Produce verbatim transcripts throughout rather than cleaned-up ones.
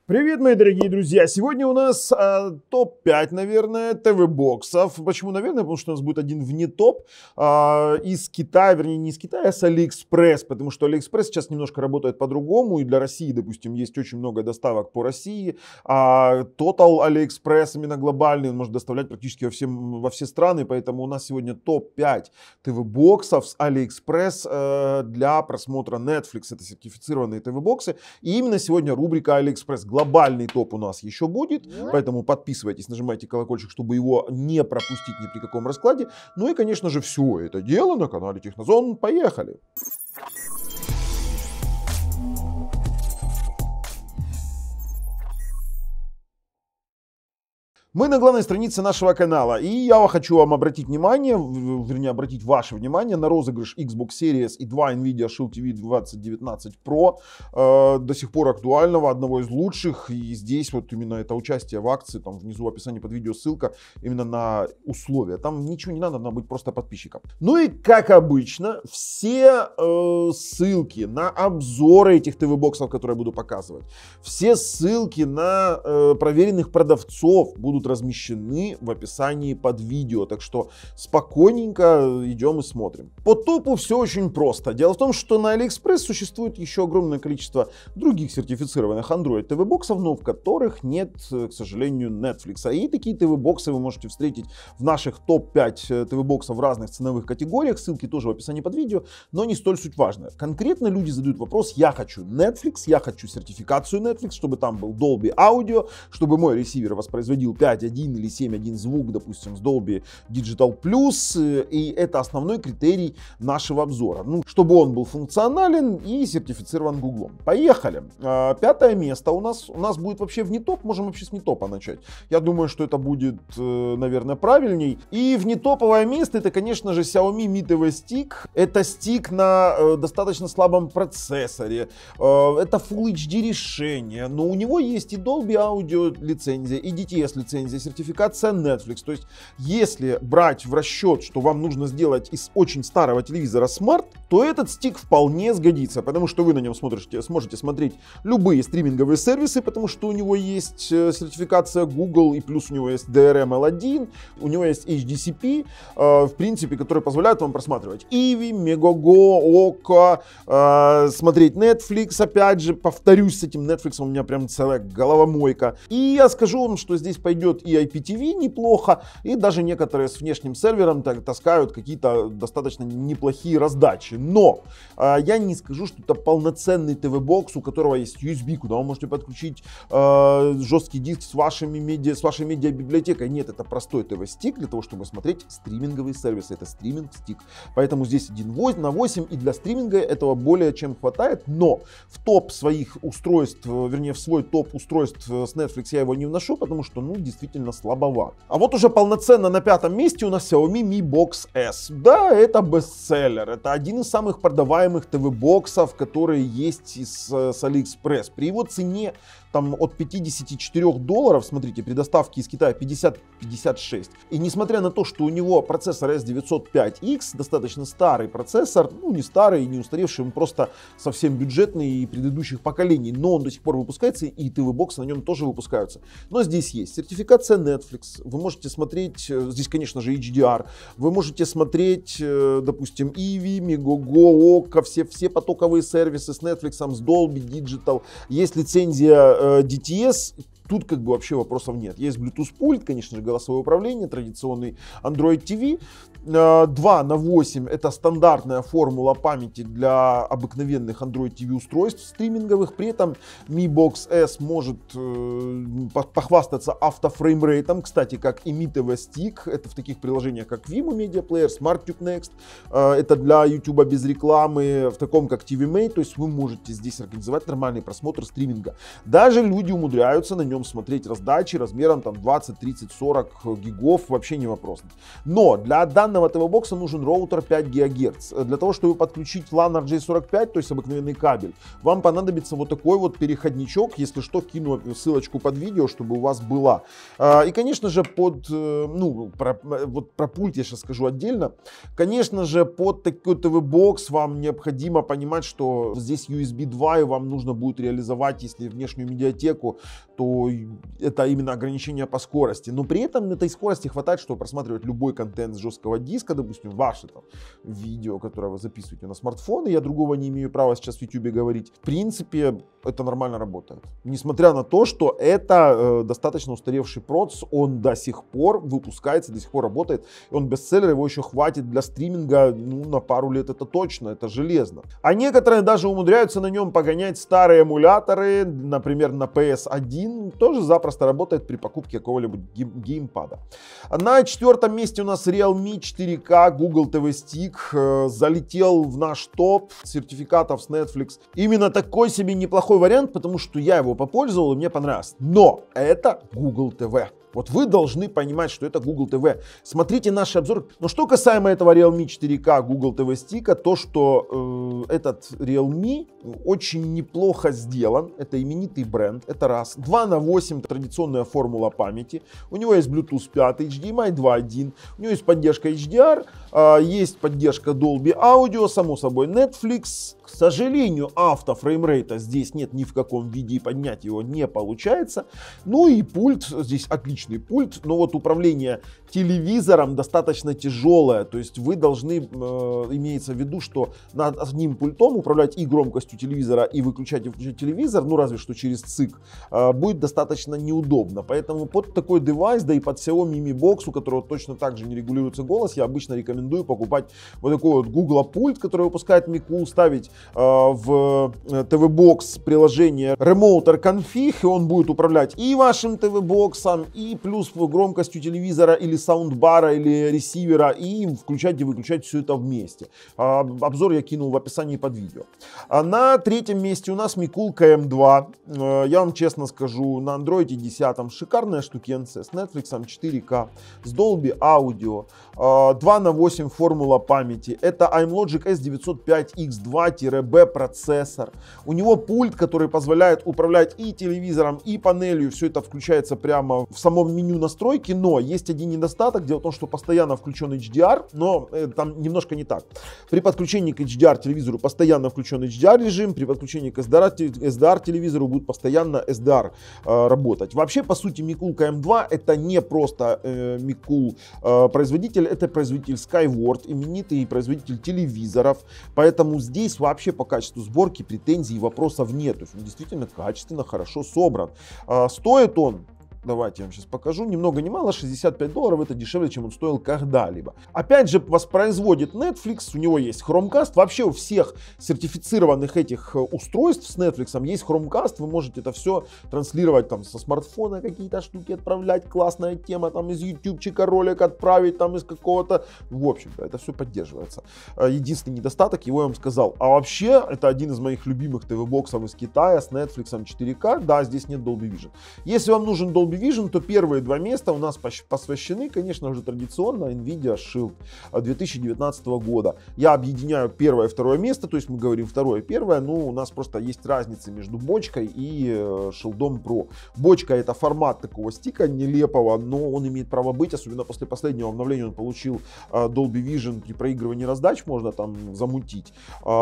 Привет, мои дорогие друзья! Сегодня у нас э, топ пять, наверное, ТВ-боксов. Почему, наверное? Потому что у нас будет один вне топ э, из Китая, вернее, не из Китая, а с Алиэкспресс. Потому что Алиэкспресс сейчас немножко работает по-другому. И для России, допустим, есть очень много доставок по России. А Total Алиэкспресс, именно глобальный, он может доставлять практически во, всем, во все страны. Поэтому у нас сегодня топ пять ТВ-боксов с Алиэкспресс э, для просмотра Netflix. Это сертифицированные ТВ-боксы. И именно сегодня рубрика Алиэкспресс. Глобальный топ у нас еще будет, поэтому подписывайтесь, нажимайте колокольчик, чтобы его не пропустить ни при каком раскладе. Ну и, конечно же, все это дело на канале Технозон. Поехали! Мы на главной странице нашего канала, и я хочу вам обратить внимание, вернее обратить ваше внимание на розыгрыш Xbox Series и два NVIDIA Shield ти ви двадцать девятнадцать Pro, э, до сих пор актуального, одного из лучших, и здесь вот именно это участие в акции, там внизу в описании под видео ссылка именно на условия, там ничего не надо, надо быть просто подписчиком. Ну и как обычно, все э, ссылки на обзоры этих ТВ-боксов, которые я буду показывать, все ссылки на э, проверенных продавцов будут размещены в описании под видео, так что спокойненько идем и смотрим. По топу все очень просто. Дело в том, что на Алиэкспресс существует еще огромное количество других сертифицированных Android ТВ-боксов, но в которых нет, к сожалению, Netflix. И такие ТВ-боксы вы можете встретить в наших топ пять ТВ-боксов в разных ценовых категориях. Ссылки тоже в описании под видео, но не столь суть важно. Конкретно люди задают вопрос: я хочу Netflix, я хочу сертификацию Netflix, чтобы там был Dolby Audio, чтобы мой ресивер воспроизводил пять один или семь один звук, допустим, с Dolby Digital Plus, и это основной критерий нашего обзора. Ну, чтобы он был функционален и сертифицирован Гуглом. Поехали. Пятое место у нас, у нас будет вообще вне топ, можем вообще с не топа начать. Я думаю, что это будет, наверное, правильней. И внетоповое место — это, конечно же, Xiaomi Mi ти ви Stick. Это стик на достаточно слабом процессоре. Это Full эйч ди решение, но у него есть и Dolby Audio лицензия, и ди ти эс лицензия, сертификация Netflix. То есть, если брать в расчет, что вам нужно сделать из очень старого телевизора смарт, то этот стик вполне сгодится, потому что вы на нем смотрите, сможете смотреть любые стриминговые сервисы, потому что у него есть сертификация Google, и плюс у него есть ди ар эм эл один, у него есть эйч ди си пи, в принципе, которые позволяют вам просматривать Иви, Megogo, Око, смотреть Netflix, опять же, повторюсь, с этим Netflix у меня прям целая головомойка. И я скажу вам, что здесь пойдет и ай пи ти ви неплохо, и даже некоторые с внешним сервером так, таскают какие-то достаточно неплохие раздачи. Но э, я не скажу, что это полноценный ТВ-бокс, у которого есть ю эс би, куда вы можете подключить э, жесткий диск с, вашими медиа, с вашей медиабиблиотекой. Нет, это простой ТВ-стик для того, чтобы смотреть стриминговые сервисы. Это стриминг-стик. Поэтому здесь один на восемь, и для стриминга этого более чем хватает. Но в топ своих устройств, вернее в свой топ устройств с Netflix я его не вношу, потому что, ну, действительно слабоват. А вот уже полноценно на пятом месте у нас Xiaomi Mi Box эс. Да, это бестселлер. Это один из самых продаваемых ТВ-боксов, которые есть из, с Алиэкспресс. При его цене там от пятидесяти четырёх долларов, смотрите, при доставке из Китая пятьдесят — пятьдесят шесть. И несмотря на то, что у него процессор эс девятьсот пять икс, достаточно старый процессор, ну не старый, не устаревший, он просто совсем бюджетный и предыдущих поколений, но он до сих пор выпускается, и ТВ-боксы на нем тоже выпускаются. Но здесь есть сертификация Netflix, вы можете смотреть, здесь, конечно же, эйч ди ар, вы можете смотреть, допустим, Иви, Megogo, Око, все, все потоковые сервисы с Netflix, с Dolby Digital, есть лицензия ди ти эс. Тут как бы вообще вопросов нет. Есть Bluetooth пульт, конечно же, голосовое управление, традиционный Android ти ви. два на восемь это стандартная формула памяти для обыкновенных Android ти ви устройств стриминговых. При этом Mi Box эс может э, похвастаться автофреймрейтом, кстати, как и Mi ти ви Stick. Это в таких приложениях, как Vimeo Media Player, SmartTube Next. Э, это для YouTube без рекламы, в таком как ти ви Mate. То есть вы можете здесь организовать нормальный просмотр стриминга. Даже люди умудряются на нем смотреть раздачи размером там двадцать, тридцать, сорок гигов, вообще не вопрос. Но для данного данного ТВ-бокса нужен роутер пять гигагерц. Для того, чтобы подключить лан ар джей сорок пять, то есть обыкновенный кабель, вам понадобится вот такой вот переходничок. Если что, кину ссылочку под видео, чтобы у вас была. И, конечно же, под, ну, про, вот про пульт я сейчас скажу отдельно. Конечно же, под такой ТВ-бокс вам необходимо понимать, что здесь ю эс би два, и вам нужно будет реализовать, если внешнюю медиатеку, то это именно ограничение по скорости. Но при этом этой скорости хватает, чтобы просматривать любой контент с жесткого диска, допустим, ваши там видео, которое вы записываете на смартфон, и я другого не имею права сейчас в YouTube говорить. В принципе, это нормально работает. Несмотря на то, что это э, достаточно устаревший процесс, он до сих пор выпускается, до сих пор работает. И он бестселлер, его еще хватит для стриминга, ну, на пару лет это точно, это железно. А некоторые даже умудряются на нем погонять старые эмуляторы, например, на пи эс один, тоже запросто работает при покупке какого-либо геймпада. На четвертом месте у нас Realme четыре ка Google ти ви Stick, э, залетел в наш топ сертификатов с Netflix. Именно такой себе неплохой вариант, потому что я его попользовал и мне понравилось. Но это Google ти ви. Вот вы должны понимать, что это Google ти ви. Смотрите наши обзоры. Но что касаемо этого Realme четыре ка Google ти ви Stick, то, что э, этот Realme очень неплохо сделан. Это именитый бренд, это раз. два на восемь традиционная формула памяти. У него есть Bluetooth пять, эйч ди эм ай два точка один. У него есть поддержка эйч ди ар, э, есть поддержка Dolby Audio, само собой Netflix. К сожалению, автофреймрейта здесь нет ни в каком виде, и поднять его не получается. Ну и пульт, здесь отличный пульт, но вот управление телевизором достаточно тяжелое. То есть вы должны, э, имеется в виду, что над одним пультом управлять и громкостью телевизора, и выключать и включать телевизор, ну разве что через ЦИК, э, будет достаточно неудобно. Поэтому под такой девайс, да и под Xiaomi Mi Box, у которого точно так же не регулируется голос, я обычно рекомендую покупать вот такой вот Google пульт, который выпускает Miku, ставить в ТВ-бокс приложение Remoter Config, и он будет управлять и вашим ТВ-боксом, и плюс громкостью телевизора или саундбара или ресивера, и включать и выключать все это вместе. Обзор я кинул в описании под видео. На третьем месте у нас Micool ка эм два. Я вам честно скажу, на Android десять шикарная штукенция с Netflix четыре ка, с Dolby Audio, два на восемь формула памяти. Это iMlogic эс девятьсот пять икс два би процессор. У него пульт, который позволяет управлять и телевизором, и панелью. Все это включается прямо в самом меню настройки. Но есть один недостаток. Дело в том, что постоянно включен эйч ди ар, но э, там немножко не так. При подключении к эйч ди ар телевизору постоянно включен эйч ди ар режим. При подключении к эс ди ар, эс ди ар телевизору будет постоянно эс ди ар э, работать. Вообще, по сути, Micool ка эм два это не просто э, Micool э, производитель, это производитель Skyward, именитый производитель телевизоров. Поэтому здесь вообще по качеству сборки претензий и вопросов нет. То есть он действительно качественно, хорошо собран. А, стоит он, давайте я вам сейчас покажу, ни много ни мало, шестьдесят пять долларов, это дешевле, чем он стоил когда-либо. Опять же, воспроизводит Netflix, у него есть Chromecast, вообще у всех сертифицированных этих устройств с Netflix есть Chromecast, вы можете это все транслировать там со смартфона, какие-то штуки отправлять, классная тема, там из ютубчика ролик отправить, там из какого-то, в общем-то, это все поддерживается. Единственный недостаток, его я вам сказал. А вообще, это один из моих любимых ТВ-боксов из Китая с Netflix четыре ка, да, здесь нет Dolby Vision. Если вам нужен Dolby Vision, то первые два места у нас посвящены, конечно же, традиционно Nvidia Shield две тысячи девятнадцатого года. Я объединяю первое и второе место, то есть мы говорим второе и первое, но у нас просто есть разница между бочкой и Shield Pro. Бочка — это формат такого стика нелепого, но он имеет право быть, особенно после последнего обновления он получил Dolby Vision, при проигрывании раздач можно там замутить.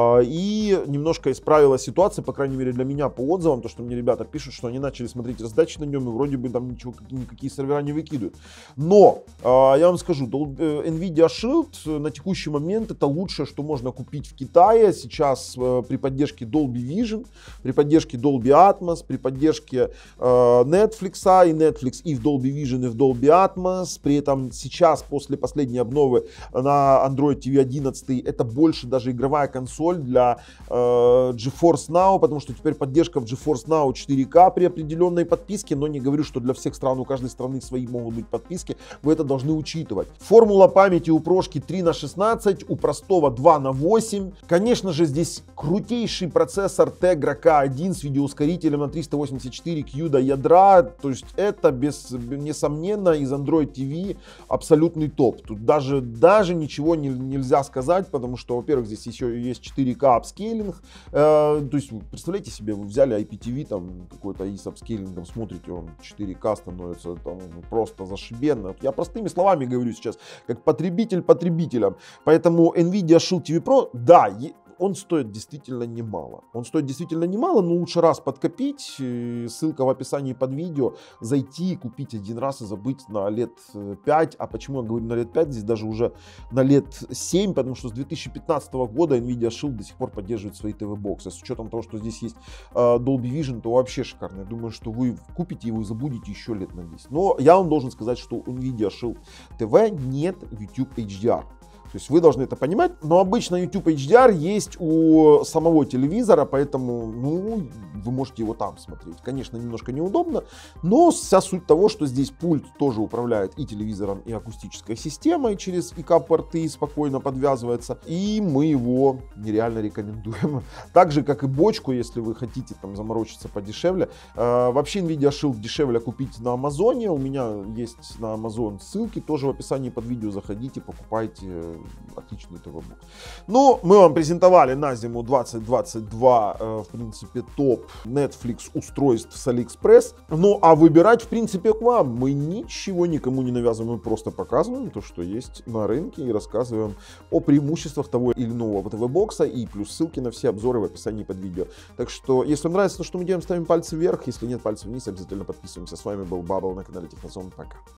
И немножко исправила ситуацию, по крайней мере для меня, по отзывам, то, что мне ребята пишут, что они начали смотреть раздачи на нем и вроде бы там ничего, никакие сервера не выкидывают. Но э, я вам скажу, Nvidia Shield на текущий момент это лучшее, что можно купить в Китае сейчас э, при поддержке Dolby Vision, при поддержке Dolby Atmos, при поддержке э, Netflix, и Netflix и в Dolby Vision, и в Dolby Atmos. При этом сейчас, после последней обновы на Android ти ви одиннадцать, это больше даже игровая консоль для э, GeForce Now, потому что теперь поддержка в GeForce Now четыре ка при определенной подписке, но не говорю, что для для всех стран, у каждой страны свои могут быть подписки, вы это должны учитывать. Формула памяти у прошки три на шестнадцать, у простого два на восемь. Конечно же, здесь крутейший процессор Tegra К один с видеоускорителем на триста восемьдесят четыре кью до ядра, то есть это без, несомненно из Android ти ви абсолютный топ. Тут даже, даже ничего не, нельзя сказать, потому что, во-первых, здесь еще есть четыре ка апскейлинг, э, то есть представляете себе, вы взяли ай пи ти ви, там какой-то и с апскейлингом смотрите, он четыре ка становится там просто зашибенно. Я простыми словами говорю сейчас, как потребитель потребителям. Поэтому NVIDIA Shield ти ви Pro, да, он стоит действительно немало. Он стоит действительно немало, но лучше раз подкопить. Ссылка в описании под видео. Зайти, купить один раз и забыть на лет пять. А почему я говорю на лет пять? Здесь даже уже на лет семь, потому что с две тысячи пятнадцатого года NVIDIA Shield до сих пор поддерживает свои ти ви-боксы. С учетом того, что здесь есть Dolby Vision, то вообще шикарно. Я думаю, что вы купите его и забудете еще лет на десять. Но я вам должен сказать, что у NVIDIA Shield ти ви нет YouTube эйч ди ар. То есть вы должны это понимать, но обычно YouTube эйч ди ар есть у самого телевизора, поэтому ну, вы можете его там смотреть. Конечно, немножко неудобно, но вся суть того, что здесь пульт тоже управляет и телевизором, и акустической системой через ай си-порты спокойно подвязывается, и мы его нереально рекомендуем. Так же, как и бочку, если вы хотите там заморочиться подешевле. Э, вообще NVIDIA Shield дешевле купить на Амазоне, у меня есть на Amazon ссылки, тоже в описании под видео, заходите, покупайте. Отличный ти ви-бокс. Ну, мы вам презентовали на зиму двадцать двадцать два, э, в принципе, топ Netflix устройств с AliExpress. Ну, а выбирать, в принципе, к вам. Мы ничего никому не навязываем, мы просто показываем то, что есть на рынке, и рассказываем о преимуществах того или иного ти ви-бокса, и плюс ссылки на все обзоры в описании под видео. Так что, если вам нравится то, что мы делаем, ставим пальцы вверх, если нет, пальцы вниз, обязательно подписываемся. С вами был Бабл на канале Технозон. Пока.